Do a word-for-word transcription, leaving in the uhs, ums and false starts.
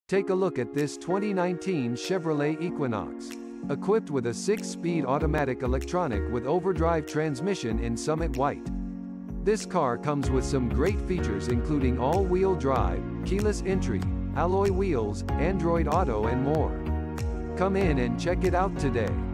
Take a look at this twenty nineteen Chevrolet Equinox. Equipped with a six-speed automatic electronic with overdrive transmission in Summit White. This car comes with some great features including all-wheel drive, keyless entry, alloy wheels, Android Auto and more. Come in and check it out today.